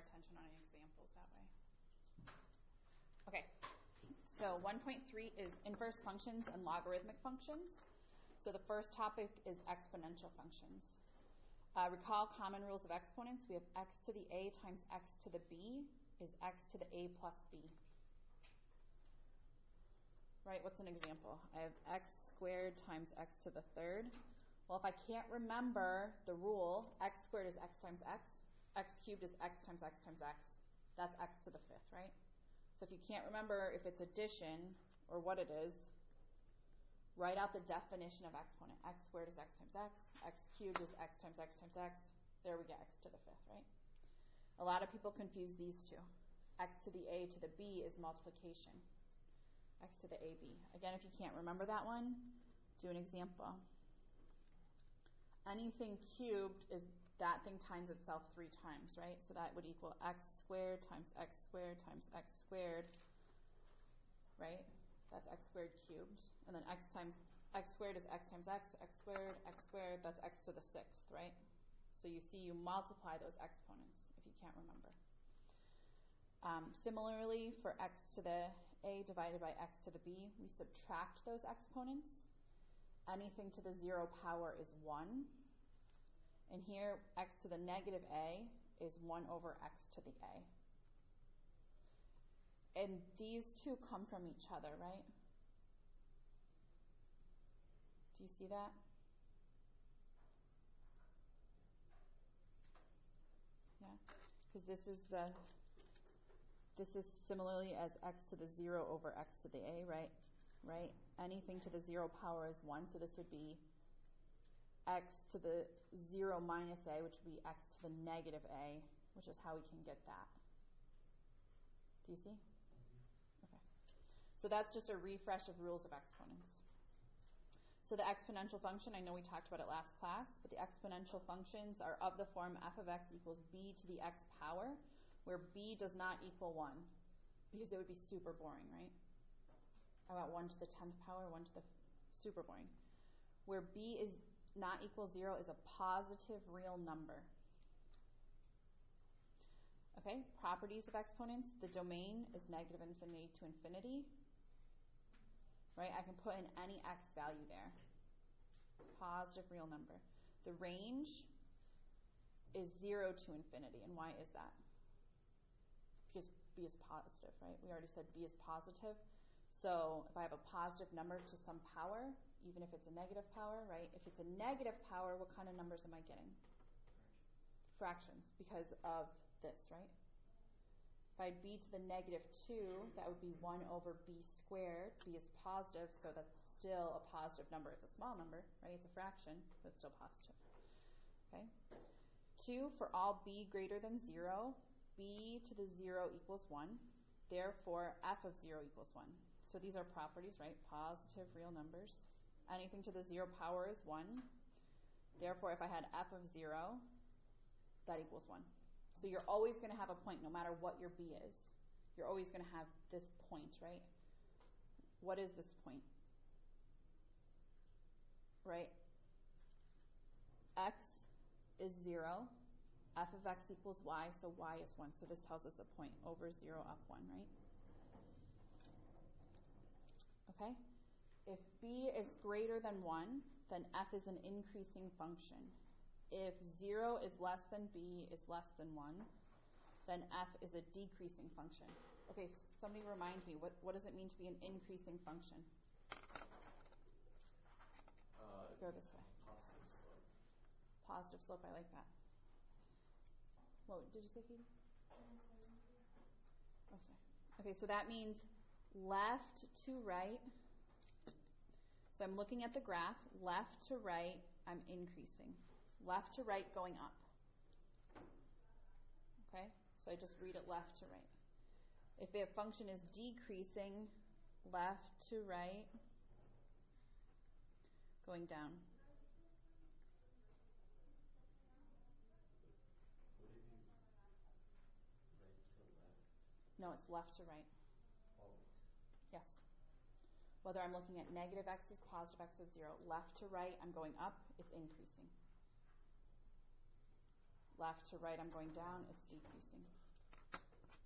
attention on any examples that way. Okay, so 1.3 is inverse functions and logarithmic functions. So the first topic is exponential functions. Recall common rules of exponents. We have x to the a times x to the b is x to the a plus b. Right, what's an example? I have x squared times x to the third. Well, if I can't remember the rule, x squared is x times x cubed is x times x times x. That's x to the fifth, right? So if you can't remember if it's addition or what it is, write out the definition of exponent. X squared is x times x cubed is x times x times x. There we get x to the fifth, right? A lot of people confuse these two. X to the a to the b is multiplication. X to the ab. Again, if you can't remember that one, do an example. Anything cubed is that thing times itself 3 times, right? So that would equal x squared times x squared times x squared, right? That's x squared cubed. And then x squared is x times x squared, that's x to the sixth, right? So you see you multiply those exponents if you can't remember. Similarly, for x to the a divided by x to the b, we subtract those exponents. Anything to the 0 power is 1. And here, x to the negative a is 1 over x to the a. And these two come from each other, right? Do you see that? Yeah, because this is similarly as x to the 0 over x to the a, right? Right? Anything to the 0 power is 1, so this would be x to the 0 minus a, which would be x to the negative a, which is how we can get that. Do you see? Okay. So that's just a refresh of rules of exponents. So the exponential function, I know we talked about it last class, but the exponential functions are of the form f of x equals b to the x power, where b does not equal 1, because it would be super boring, right? How about 1 to the 10th power, 1 to the, super boring. Where b is not equal 0 is a positive real number. Okay, properties of exponents. The domain is negative infinity to infinity. Right, I can put in any x value there. Positive real number. The range is 0 to infinity. And why is that? Because b is positive, right? We already said b is positive. So if I have a positive number to some power, even if it's a negative power, right? If it's a negative power, what kind of numbers am I getting? Fractions, because of this, right? If I had b to the negative 2, that would be 1 over b squared. b is positive, so that's still a positive number. It's a small number, right? It's a fraction, but it's still positive. Okay? 2, for all b greater than 0, b to the 0 equals 1. Therefore, f of 0 equals 1. So these are properties, right? Positive real numbers. Anything to the 0 power is 1. Therefore, if I had f of 0, that equals 1. So you're always going to have a point, no matter what your b is. You're always going to have this point, right? What is this point? Right? X is 0. F of x equals y, so y is 1. So this tells us a point over 0 up 1, right? Okay? If b is greater than 1, then f is an increasing function. If 0 is less than b is less than 1, then f is a decreasing function. Okay, somebody remind me, what does it mean to be an increasing function? Go this way. Positive slope. Positive slope, I like that. What did you say, Katie? Oh, sorry. Okay, so that means left to right. So I'm looking at the graph. Left to right, I'm increasing. Left to right, going up. Okay? So I just read it left to right. If a function is decreasing, left to right, going down. Would it be right to left? No, it's left to right. Always. Yes. Whether I'm looking at negative x's, positive x's, 0. Left to right, I'm going up, it's increasing. Left to right, I'm going down, it's decreasing.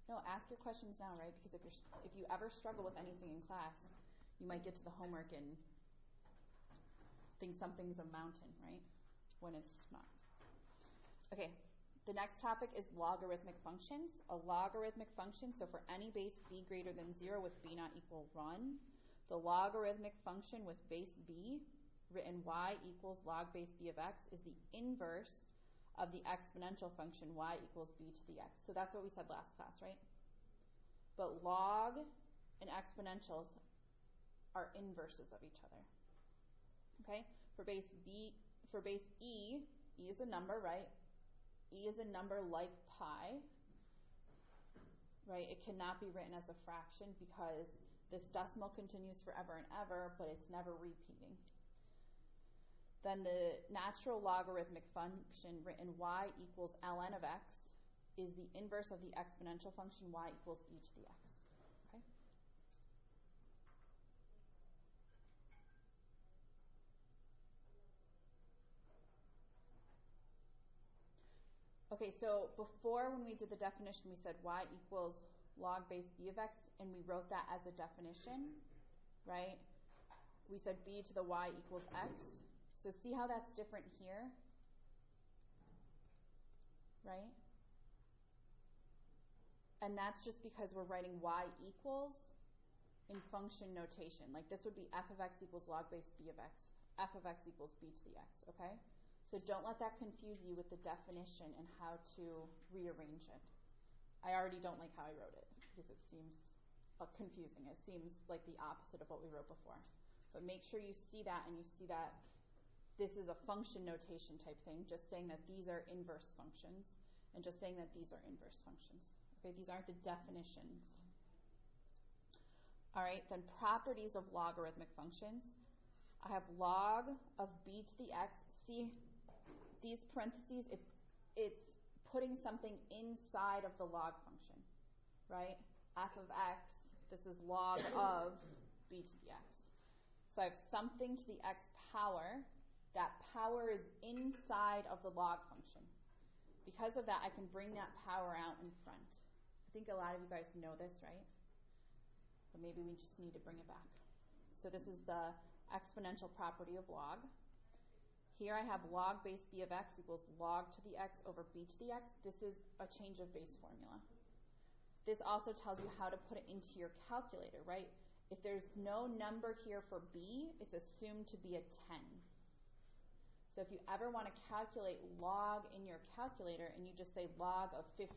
No, ask your questions now, right? Because if you ever struggle with anything in class, you might get to the homework and think something's a mountain, right? When it's not. Okay, the next topic is logarithmic functions. A logarithmic function, so for any base b greater than 0 with b not equal 1, the logarithmic function with base b, written y equals log base b of x, is the inverse of the exponential function y equals b to the x. So that's what we said last class, right? But log and exponentials are inverses of each other. Okay? For base e is a number, right? E is a number like pi, right? It cannot be written as a fraction because this decimal continues forever and ever, but it's never repeating. Then the natural logarithmic function written y equals ln of x is the inverse of the exponential function y equals e to the x. Okay? Okay, so before when we did the definition, we said y equals log base b of x, and we wrote that as a definition, right? We said b to the y equals x. So see how that's different here, right? And that's just because we're writing y equals in function notation. Like this would be f of x equals log base b of x, f of x equals b to the x, okay? So don't let that confuse you with the definition and how to rearrange it. I already don't like how I wrote it because it seems confusing. It seems like the opposite of what we wrote before. But make sure you see that and you see that this is a function notation type thing, just saying that these are inverse functions and just saying that these are inverse functions. Okay, these aren't the definitions. All right, then properties of logarithmic functions. I have log of b to the x. See, these parentheses, it's putting something inside of the log function, right? F of x, this is log of b to the x. So I have something to the x power. That power is inside of the log function. Because of that, I can bring that power out in front. I think a lot of you guys know this, right? But maybe we just need to bring it back. So this is the exponential property of log. Here I have log base b of x equals log to the x over b to the x. This is a change of base formula. This also tells you how to put it into your calculator, right? If there's no number here for b, it's assumed to be a 10. So if you ever want to calculate log in your calculator and you just say log of 15,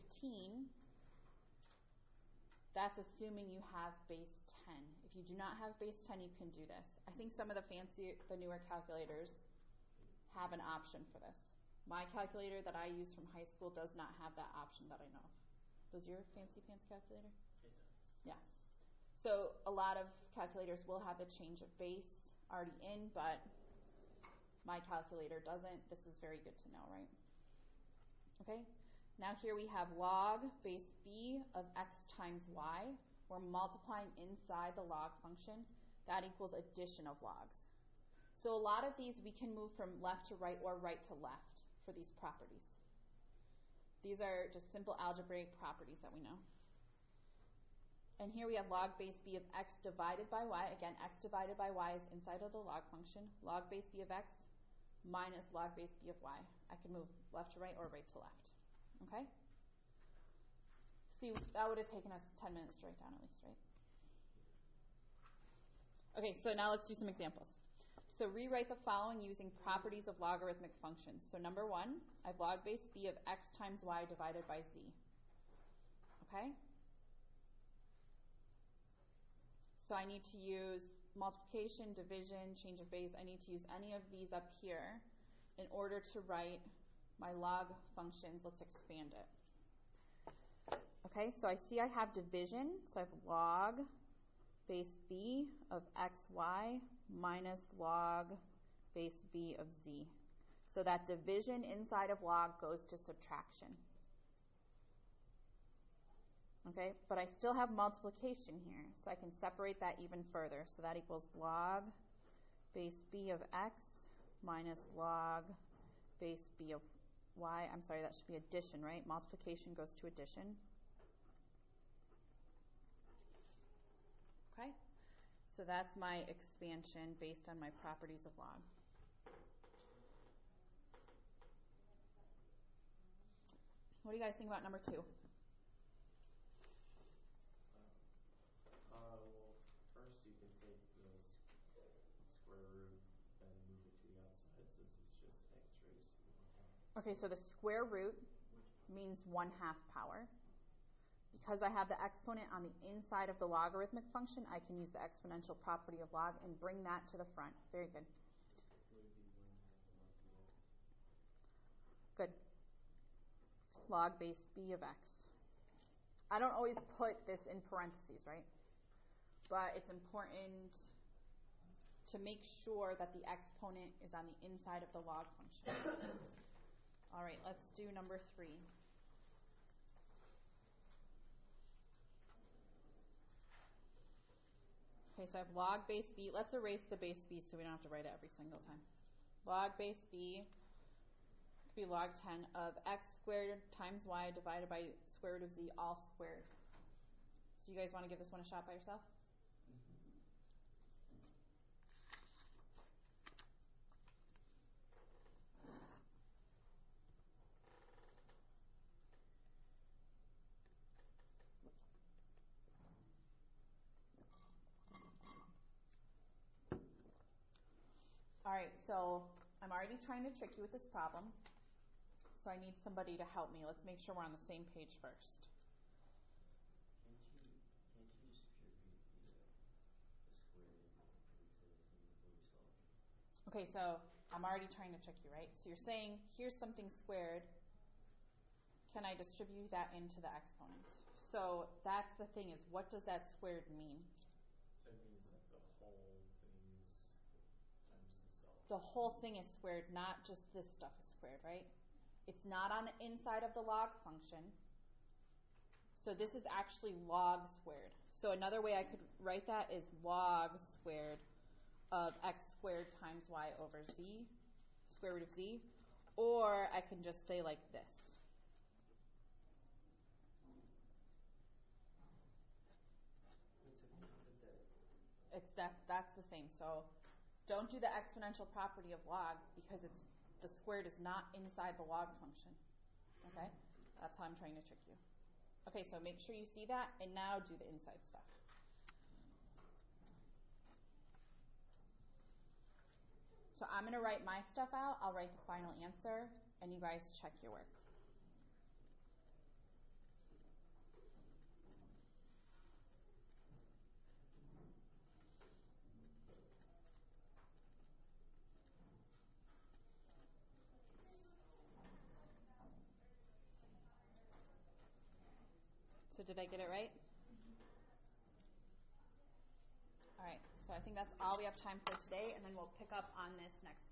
that's assuming you have base 10. If you do not have base 10, you can do this. I think some of the newer calculators have an option for this. My calculator that I use from high school does not have that option that I know of. Does your fancy pants calculator? It does. Yeah. So a lot of calculators will have the change of base already in, but my calculator doesn't. This is very good to know, right? Okay. Now here we have log base b of x times y. We're multiplying inside the log function. That equals addition of logs. So a lot of these we can move from left to right or right to left for these properties. These are just simple algebraic properties that we know. And here we have log base b of x divided by y. Again, x divided by y is inside of the log function. Log base b of x minus log base b of y. I can move left to right or right to left. Okay? See, that would have taken us 10 minutes to write down at least, right? Okay, so now let's do some examples. So rewrite the following using properties of logarithmic functions. So number 1, I have log base b of x times y divided by z. Okay? So I need to use multiplication, division, change of base. I need to use any of these up here in order to write my log functions. Let's expand it. Okay, so I see I have division. So I have log base b of xy minus log base b of z. So that division inside of log goes to subtraction. Okay, but I still have multiplication here, so I can separate that even further. So that equals log base b of x minus log base b of y. I'm sorry, that should be addition, right? Multiplication goes to addition. Okay? So that's my expansion based on my properties of log. What do you guys think about number 2? Well, first you can take the square root and move it to the outside since it's just x raised to the 1/2. Okay, so the square root means 1/2 power. Because I have the exponent on the inside of the logarithmic function, I can use the exponential property of log and bring that to the front. Very good. Would it be 1/2 log b x? Good. Log base b of x. I don't always put this in parentheses, right? But it's important to make sure that the exponent is on the inside of the log function. All right, let's do number 3. Okay, so I have log base b. Let's erase the base b so we don't have to write it every single time. Log base b could be log 10 of x squared times y divided by square root of z all squared. So you guys want to give this one a shot by yourself? All right, so I'm already trying to trick you with this problem. So I need somebody to help me. Let's make sure we're on the same page first. Can't you distribute the square into the thing before we solve it? Okay, so I'm already trying to trick you, right? So you're saying, here's something squared. Can I distribute that into the exponents? So that's the thing is, what does that squared mean? That means that the whole thing is times itself. The whole thing is squared, not just this stuff is squared, right? It's not on the inside of the log function. So this is actually log squared. So another way I could write that is log squared of x squared times y over z, square root of z. Or I can just say like this. That's the same. So don't do the exponential property of log because the squared is not inside the log function. Okay? That's how I'm trying to trick you. Okay, so make sure you see that, and now do the inside stuff. So I'm going to write my stuff out. I'll write the final answer, and you guys check your work. So did I get it right? All right, so I think that's all we have time for today, and then we'll pick up on this next